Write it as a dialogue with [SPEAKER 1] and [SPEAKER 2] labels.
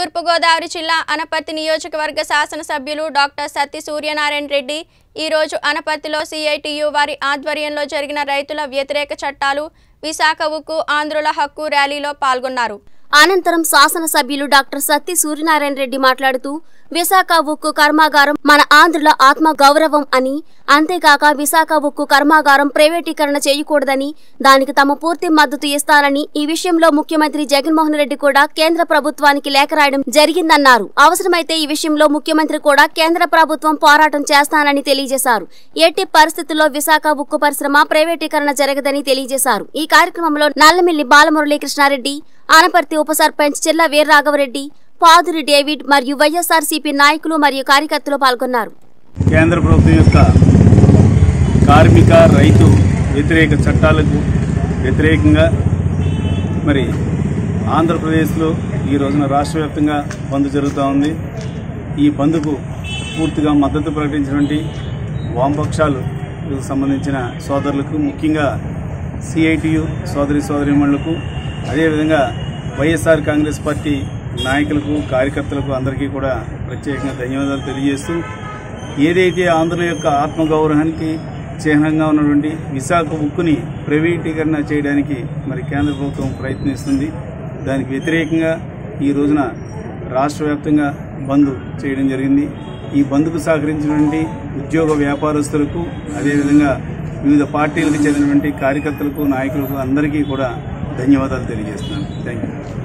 [SPEAKER 1] తూర్పు గోదావరి జిల్లా అనపర్తి నియోజకవర్గ శాసనసభ్యులు డాక్టర్ సత్తి సూర్యనారాయణ రెడ్డి ఈ రోజు అనపర్తిలో సిఐటియు వారి ఆధ్వర్యంలో జరిగిన రైతుల వ్యతిరేక చట్టాలు విశాఖ ఉక్కు ఆంధ్రుల హక్కు ర్యాలీలో పాల్గొన్నారు. అనంతరం శాసనసభ్యులు డాక్టర్ సత్తి సూర్యనారాయణ రెడ్డి మాట్లాడుతూ విశాఖ ఉక్కు కర్మాగారం మన ఆంధ్రుల ఆత్మ గౌరవం అని, అంతేకాక విశాఖ ఉక్కు కర్మాగారం ప్రైవేటీకరణ చేయకూడదని, దానికి తమ పూర్తి మద్దతు ఇస్తారని, ఈ విషయంలో ముఖ్యమంత్రి జగన్మోహన్ రెడ్డి కూడా కేంద్ర ప్రభుత్వానికి లేఖ రాయడం జరిగిందన్నారు. అవసరమైతే ఈ విషయంలో ముఖ్యమంత్రి కూడా కేంద్ర ప్రభుత్వం పోరాటం చేస్తానని తెలియజేశారు. ఎట్టి పరిస్థితుల్లో విశాఖ ఉక్కు పరిశ్రమ ప్రైవేటీకరణ జరగదని తెలియజేశారు. ఈ కార్యక్రమంలో నల్లమిల్లి బాలమురళీకృష్ణారెడ్డి, అనపర్తి ఉప సర్పంచ్ చిల్ల వీర్రాఘవరెడ్డి, పాదురి డేవిడ్ మరియు వైఎస్ఆర్సీపీ నాయకులు మరియు కార్యకర్తలు పాల్గొన్నారు.
[SPEAKER 2] కేంద్ర ప్రభుత్వం యొక్క కార్మిక రైతు వ్యతిరేక చట్టాలకు వ్యతిరేకంగా మరి ఆంధ్రప్రదేశ్లో ఈ రోజున రాష్ట్ర వ్యాప్తంగా బంద్ జరుగుతూ ఉంది. ఈ బంద్కు పూర్తిగా మద్దతు ప్రకటించినటువంటి వామపక్షాలకు సంబంధించిన సోదరులకు, ముఖ్యంగా సిఐటియు సోదరీమణులకు, అదేవిధంగా వైఎస్ఆర్ కాంగ్రెస్ పార్టీ నాయకులకు, కార్యకర్తలకు అందరికీ కూడా ప్రత్యేకంగా ధన్యవాదాలు తెలియజేస్తూ, ఏదైతే ఆంధ్రుల యొక్క ఆత్మగౌరవానికి చిహ్నంగా ఉన్నటువంటి విశాఖ ఉక్కుని ప్రైవేటీకరణ చేయడానికి మరి కేంద్ర ప్రభుత్వం ప్రయత్నిస్తుంది. దానికి వ్యతిరేకంగా ఈ రోజున రాష్ట్ర వ్యాప్తంగా బంద్ చేయడం జరిగింది. ఈ బంద్కు సహకరించినటువంటి ఉద్యోగ వ్యాపారస్తులకు, అదేవిధంగా వివిధ పార్టీలకు చెందినటువంటి కార్యకర్తలకు, నాయకులకు అందరికీ కూడా ధన్యవాదాలు తెలియజేస్తున్నాను. Thank you.